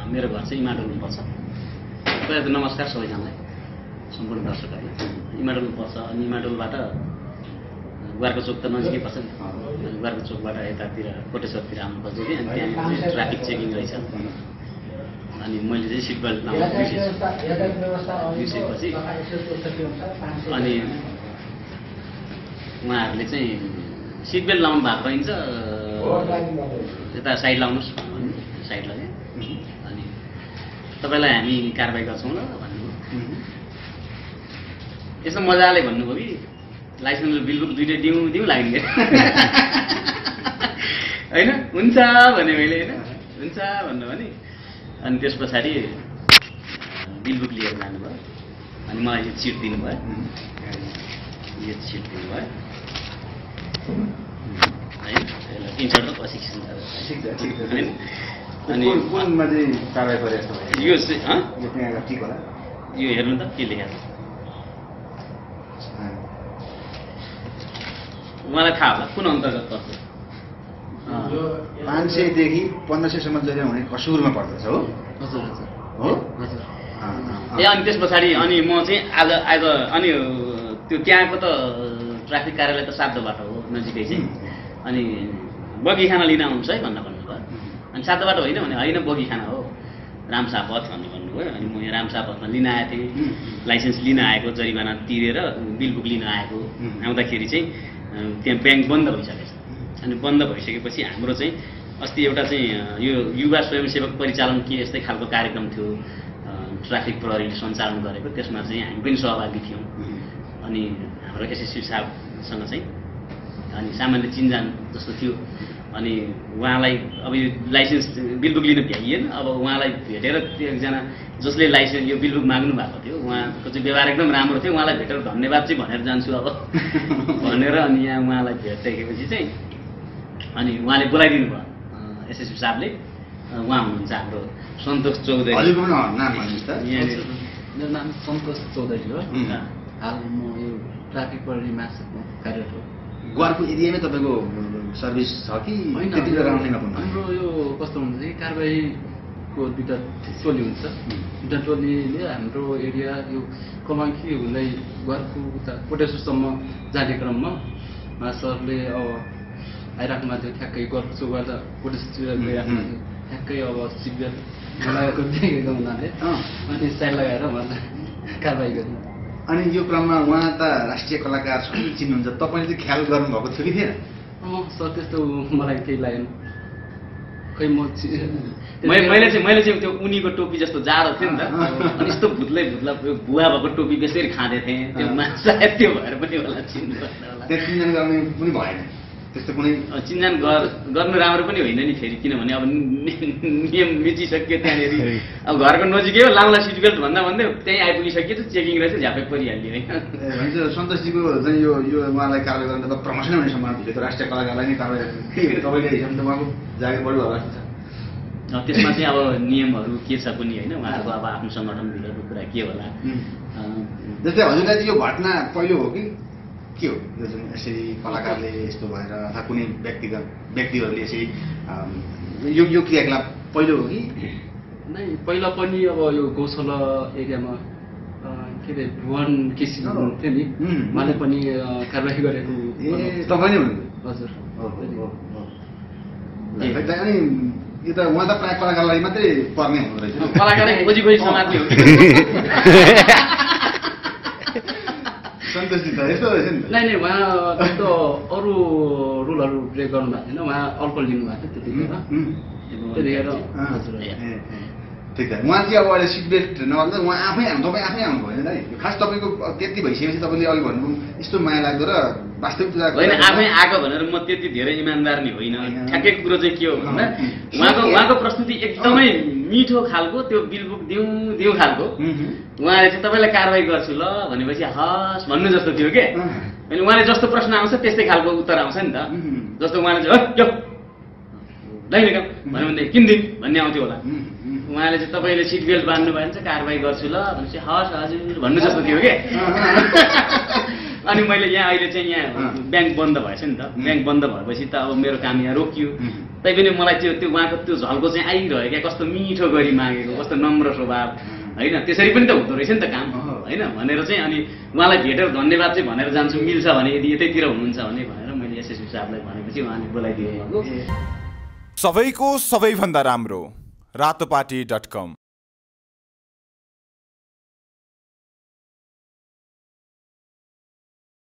मेरो घर चाहिँ इमाडोलमा पर्छ। पहिला त नमस्कार सबैजनालाई, सम्पूर्ण दर्शकहरूलाई। इमाडोलमा पर्छ अनि इमाडोलबाट गुवारको चोक त नजिकै पर्छ नि। गुवारको चोकबाट यतातिर कोटेश्वरतिर आउनु पर्छ कि अनि त्यहाँ ट्राफिक चेकिङ रहेछ। अनि मैले चाहिँ सिट बेल्ट लाउनु बिर्सेपछि अनि उहाँहरूले चाहिँ सिट बेल्ट लाउनु भएको रहन्छ, यता साइड लाउनुहोस् भन्नु, साइड लगाएँ। अनि तपाईँलाई हामी कारबाही गर्छौँ ल भन्नुभयो। यसो मजाले भन्नुभयो कि लाइसेन्स र बिलबुक दुइटै दिउँ लाग्ने होइन। हुन्छ भने मैले होइन हुन्छ भन्नुभयो नि। अनि त्यस पछाडि बिलबुक लिएर जानुभयो। अनि मलाई यो चिट दिनुभयो, यो चिट दिनुभयो होइन। इन्सर्ट त प्रशिक्षण होइन। अनि यो यो हेर्नु त के लेखेको छ उहाँलाई थाहा होला कुन अन्तर्गत पर्छ। 500 देखि 1500 सम्म जरिया हुने कसुरमा पर्दछ हो। हजुर हजुर हो हजुर। ए अनि त्यस पछाडि अनि म चाहिँ आज अनि त्यो त्यहाँको त ट्राफिक कार्यालय त सातो बाटो हो नजिकै चाहिँ। अनि बगी खाना लिन आउनुहोस् है भन्नुभयो। अनि सातो बाटो होइन भने होइन बगी खाना हो रामसापथ भन्नुभयो। अनि म यहाँ रामसापथमा लिन आएको थिएँ, लाइसेन्स लिन आएको, जरिमाना तिरेर बिलबुक लिन आएको। आउँदाखेरि चाहिँ त्यहाँ ब्याङ्क बन्द भइसकेको छ। अनि बन्द भइसकेपछि हाम्रो चाहिँ अस्ति एउटा चाहिँ यो युवा स्वयंसेवक परिचालन के यस्तै खालको कार्यक्रम थियो, ट्राफिक प्रहरीले सञ्चालन गरेको, त्यसमा चाहिँ हामी पनि सहभागी थियौँ। अनि हाम्रो एसएसपी साहबसँग चाहिँ अनि सामान्य चिनजान जस्तो थियो। अनि उहाँलाई अब यो लाइसेन्स बिलबुक लिन भ्याइएन। अब उहाँलाई भेटेर त्यो एकजना जसले लाइसेन्स यो बिलबुक माग्नु भएको थियो उहाँको चाहिँ व्यवहार एकदम राम्रो थियो। उहाँलाई भेटेर धन्यवाद चाहिँ भनेर जान्छु अब भनेर अनि यहाँ उहाँलाई भेटेपछि चाहिँ अनि उहाँले बोलाइदिनु भयो एसएसपी साहबले। उहाँ हुनुहुन्छ हाम्रो सन्तोष चौधरी। मेरो नाम सन्तोष चौधरी हो। हाल म यो ट्राफिक प्रहरीमा कार्यरत हो। गुवारको एरियामै तपाईँको सर्भिस छ कि त्यति बेला आउने नपर्ने? हाम्रो यो कस्तो हुन्छ कि कारबाहीको दुईवटा टोली हुन्छ। दुईवटा टोलीले हाम्रो एरिया यो कलङ्की हुँदै गुवारको उता कोटेश्वरसम्म जाने क्रममा सरले अब आइराख्नु थियो। ठ्याक्कै गुवारको चौबाट कोटेश्वरतिर गइराख्नु थियो। ठ्याक्कै अब सिटबेल्ट लगाएको देखेको हुनाले अनि साइड लगाएर उहाँलाई कारबाही गर्नु। अनि यो क्रममा उहाँ त राष्ट्रिय कलाकार चिन्नुहुन्छ, तपाईँले चाहिँ ख्याल गर्नुभएको थियो कि थिएन? सर त्यस्तो मलाई केही लागेन। खै मैले चाहिँ त्यो उनीको टोपी जस्तो जाडो थियो नि त। अनि यस्तो भुत्लै भुवा भएको टोपी बेसरी खाँदै थिएँ। त्यो सायद त्यो भएर पनि होला चिन्नु होला। त्यहाँ चिन्जान गर्ने पनि भएन त्यस्तो कुनै? चिन्जान गर्नु राम्रो पनि होइन नि फेरि, किनभने अब नियम मिचिसक्यो त्यहाँनिर। अब घरको नजिकै हो, लाउला सिट बेल्ट भन्दा भन्दै त्यहीँ आइपुगिसक्यो त चेकिङ रहेछ, झ्यापै परिहाल्यो होइन। भन्छ सन्तोषजीको चाहिँ यो उहाँलाई कारवाही गर्न त प्रमोसन हुने सम्भावना थियो। त्यो राष्ट्रिय कलाकारलाई नै कारवाही तपाईँले हिसाबले त उहाँको जागिर बढी होला जस्तो छ। त्यसमा चाहिँ अब नियमहरू के छ पनि होइन, उहाँहरूको अब आफ्नो सङ्गठनभित्रको कुरा के होला। जस्तै हजुरलाई चाहिँ यो घटना पहिलो हो कि के हो? यो जुन यसरी कलाकारले यस्तो भएर अथवा कुनै व्यक्तिहरूले यसरी यो क्रियाकलाप पहिलो हो कि? नै पहिला पनि अब यो गौशाला एरियामा के अरे भुवन केसी हुनुहुन्थ्यो नि, उहाँले पनि कारबाही गरेको। ए तपाईँ नै हुनुहुन्थ्यो? हजुर। अनि यो त उहाँ त प्रायः कलाकारलाई मात्रै पर्ने हुँदो रहेछ। कलाकारै खोजी खोजी समात्ने हो। सन्तोषजी त यस्तो रहेछ नि। नै उहाँ त्यस्तो अरू रुलहरू प्ले गर्नु भएको थिएन। उहाँ अल्कोहल लिनुभएको थियो त्यतिखेर। हजुर ठिक छ। उहाँ चाहिँ अब अहिले सिट बेल्ट नभन्दा उहाँ तपाईँ आफै आउनुभयो होइन है? खास तपाईँको त्यति भइसकेपछि तपाईँले अघि भन्नुभयो यस्तो माया लाग्दो र वास्तविक होइन आफै आएको भनेर म त्यति धेरै इमान्दार नि होइन। ठ्याक्कै कुरो चाहिँ के हो भन्दा उहाँको प्रस्तुति एकदमै मिठो खालको, त्यो बिलबुक दिउँ खालको। उहाँले चाहिँ तपाईँलाई कारवाही गर्छु ल भनेपछि हस् भन्नु जस्तो थियो के। अनि उहाँले जस्तो प्रश्न आउँछ त्यस्तै खालको उत्तर आउँछ नि त। जस्तो उहाँले चाहिँ दैनिक भन्यो भने किन भन्ने आउँथ्यो होला। उहाँले चाहिँ तपाईँले सिट बेल्ट बान्नु भयो भने चाहिँ कारवाही गर्छु ल भनेपछि हस् हजुर भन्नु जस्तो थियो के। अनि मैले यहाँ अहिले चाहिँ यहाँ ब्याङ्क बन्द भएछ नि त। ब्याङ्क बन्द भएपछि त अब मेरो काम यहाँ रोकियो। तैपनि मलाई त्यो उहाँको त्यो झल्को चाहिँ आइरह्यो क्या, कस्तो मिठो गरी मागेको, कस्तो नम्र स्वभाव होइन, त्यसरी पनि त हुँदो रहेछ नि त काम होइन भनेर चाहिँ अनि उहाँलाई भेटेर धन्यवाद चाहिँ भनेर जान्छु, मिल्छ भने यदि यतैतिर हुनुहुन्छ भने भनेर मैले एसएसपी साहबलाई भनेपछि उहाँले बोलाइदिनु भएको। सबैको सबैभन्दा राम्रो रातोपाटी.com